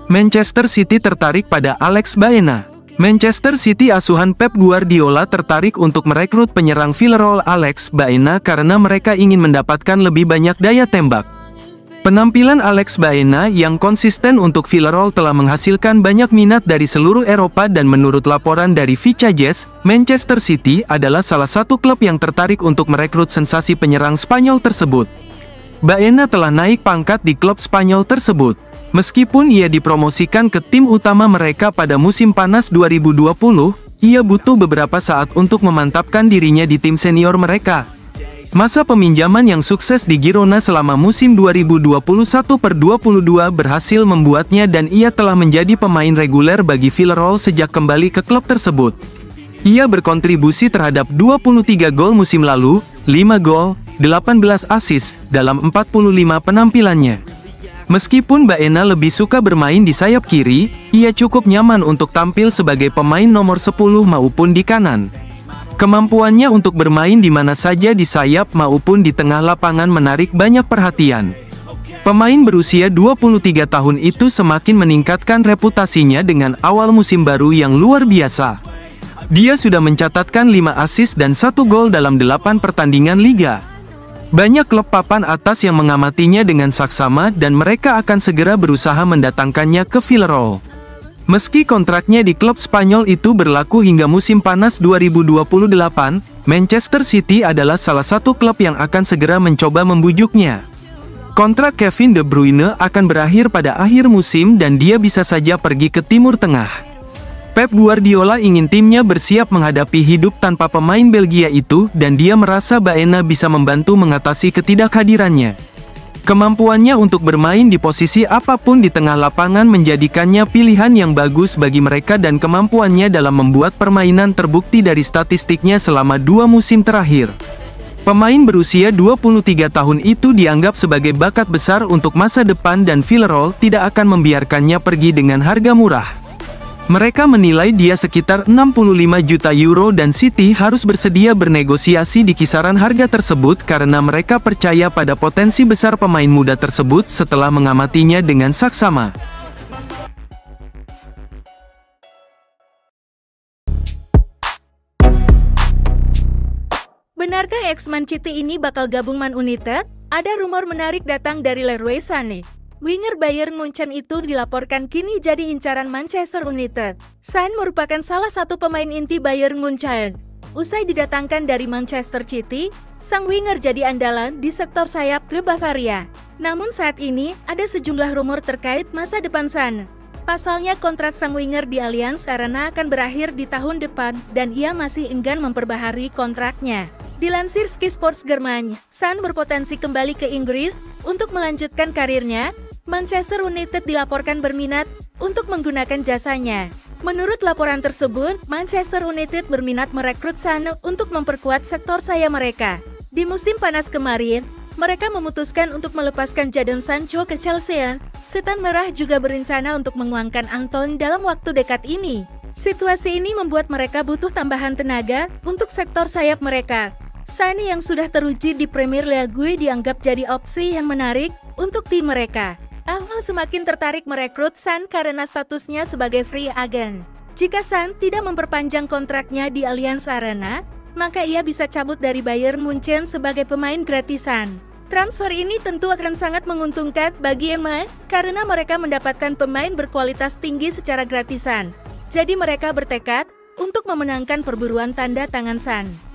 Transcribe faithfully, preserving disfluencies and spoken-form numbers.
Manchester City tertarik pada Alex Baena. Manchester City asuhan Pep Guardiola tertarik untuk merekrut penyerang Villarreal Alex Baena karena mereka ingin mendapatkan lebih banyak daya tembak. Penampilan Alex Baena yang konsisten untuk Villarreal telah menghasilkan banyak minat dari seluruh Eropa dan menurut laporan dari Vichajes, Manchester City adalah salah satu klub yang tertarik untuk merekrut sensasi penyerang Spanyol tersebut. Baena telah naik pangkat di klub Spanyol tersebut. Meskipun ia dipromosikan ke tim utama mereka pada musim panas dua ribu dua puluh, ia butuh beberapa saat untuk memantapkan dirinya di tim senior mereka. Masa peminjaman yang sukses di Girona selama musim dua ribu dua puluh satu per dua puluh dua berhasil membuatnya dan ia telah menjadi pemain reguler bagi Villarreal sejak kembali ke klub tersebut. Ia berkontribusi terhadap dua puluh tiga gol musim lalu, lima gol, delapan belas assist, dalam empat puluh lima penampilannya. Meskipun Baena lebih suka bermain di sayap kiri, ia cukup nyaman untuk tampil sebagai pemain nomor sepuluh maupun di kanan. Kemampuannya untuk bermain di mana saja di sayap maupun di tengah lapangan menarik banyak perhatian. Pemain berusia dua puluh tiga tahun itu semakin meningkatkan reputasinya dengan awal musim baru yang luar biasa. Dia sudah mencatatkan lima assist dan satu gol dalam delapan pertandingan liga. Banyak klub papan atas yang mengamatinya dengan saksama dan mereka akan segera berusaha mendatangkannya ke Villarreal. Meski kontraknya di klub Spanyol itu berlaku hingga musim panas dua ribu dua puluh delapan, Manchester City adalah salah satu klub yang akan segera mencoba membujuknya. Kontrak Kevin De Bruyne akan berakhir pada akhir musim dan dia bisa saja pergi ke Timur Tengah. Pep Guardiola ingin timnya bersiap menghadapi hidup tanpa pemain Belgia itu dan dia merasa Baena bisa membantu mengatasi ketidakhadirannya. Kemampuannya untuk bermain di posisi apapun di tengah lapangan menjadikannya pilihan yang bagus bagi mereka dan kemampuannya dalam membuat permainan terbukti dari statistiknya selama dua musim terakhir. Pemain berusia dua puluh tiga tahun itu dianggap sebagai bakat besar untuk masa depan dan Villarreal tidak akan membiarkannya pergi dengan harga murah. Mereka menilai dia sekitar enam puluh lima juta euro dan City harus bersedia bernegosiasi di kisaran harga tersebut karena mereka percaya pada potensi besar pemain muda tersebut setelah mengamatinya dengan saksama. Benarkah ex-Man City ini bakal gabung Man United? Ada rumor menarik datang dari Leroy Sané. Winger Bayern Munchen itu dilaporkan kini jadi incaran Manchester United. Sané merupakan salah satu pemain inti Bayern Munchen. Usai didatangkan dari Manchester City, sang winger jadi andalan di sektor sayap klub Bavaria. Namun saat ini, ada sejumlah rumor terkait masa depan Sané. Pasalnya kontrak sang winger di Allianz Arena akan berakhir di tahun depan dan ia masih enggan memperbaharui kontraknya. Dilansir Sky Sports Germany, Sané berpotensi kembali ke Inggris untuk melanjutkan karirnya. Manchester United dilaporkan berminat untuk menggunakan jasanya. Menurut laporan tersebut, Manchester United berminat merekrut Sané untuk memperkuat sektor sayap mereka. Di musim panas kemarin, mereka memutuskan untuk melepaskan Jadon Sancho ke Chelsea. Setan Merah juga berencana untuk menguangkan Anton dalam waktu dekat ini. Situasi ini membuat mereka butuh tambahan tenaga untuk sektor sayap mereka. Sané yang sudah teruji di Premier League dianggap jadi opsi yang menarik untuk tim mereka. Arsenal semakin tertarik merekrut Sané karena statusnya sebagai free agent. Jika Sané tidak memperpanjang kontraknya di Allianz Arena, maka ia bisa cabut dari Bayern Munchen sebagai pemain gratisan. Transfer ini tentu akan sangat menguntungkan bagi M U karena mereka mendapatkan pemain berkualitas tinggi secara gratisan. Jadi mereka bertekad untuk memenangkan perburuan tanda tangan Sané.